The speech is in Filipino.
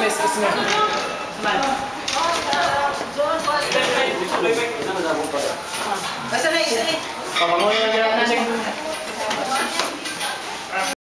excuse me. Basta na isa eh. Pamangunin lang yan.